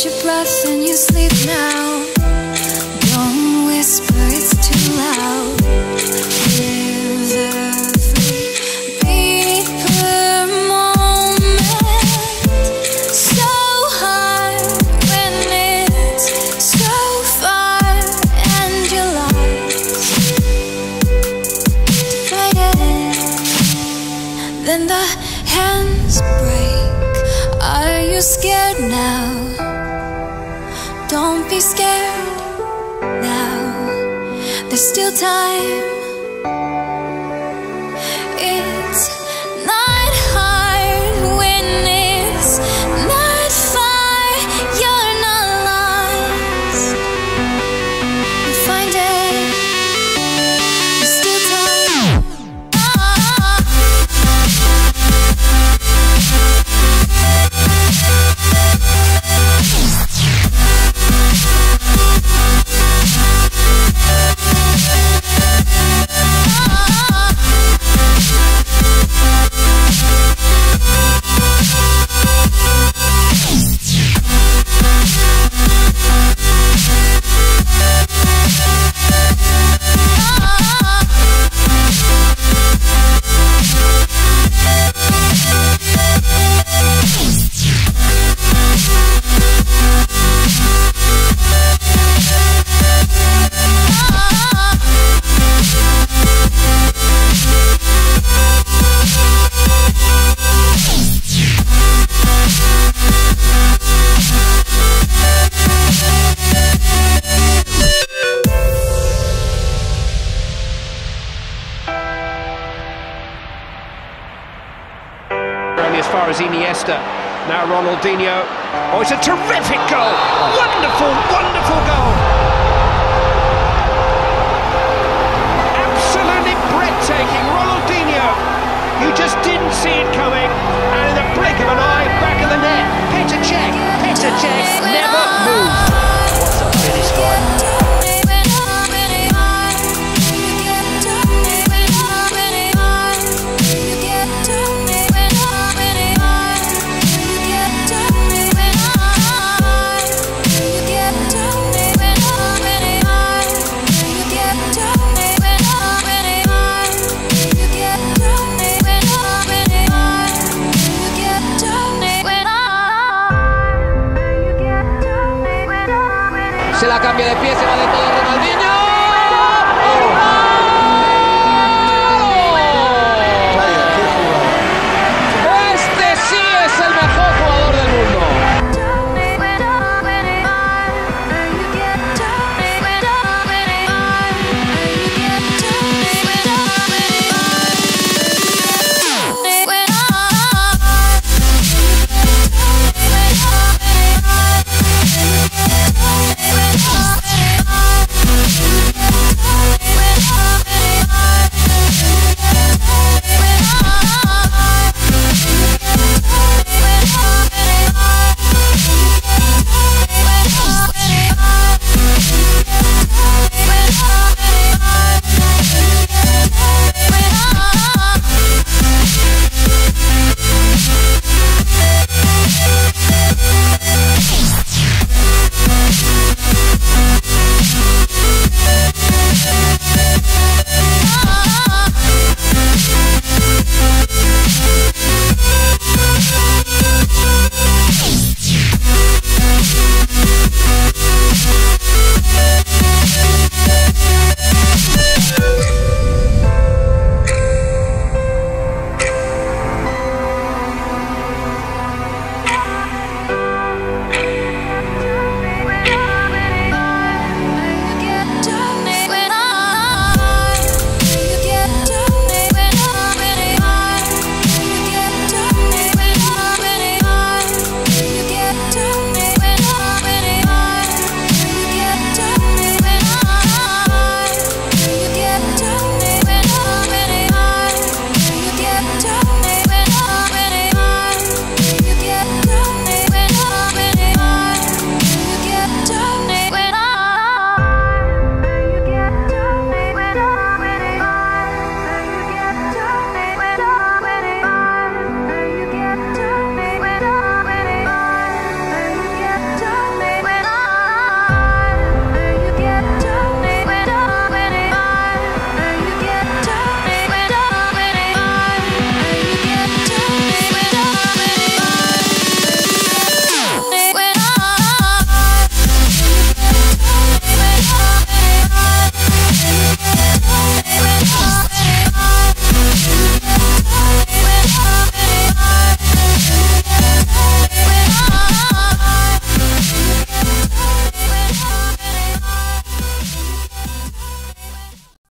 catch your breath and you sleep now. Don't whisper, it's too loud. Live every beat per moment. So hard when it's so far and you're lost. Fight it, then the hands break. Are you scared now? Don't be scared now. There's still time. It's not hard when it's not far. You're not lost. You find it. There's still time. As far as Iniesta, now Ronaldinho. Oh, it's a terrific goal! Wonderful, wonderful goal! Absolutely breathtaking, Ronaldinho. You just didn't see it coming, and in the blink of an eye, back of the net. Petr Cech never moved. What's a finish like? Se la cambia de pie, se va de todo.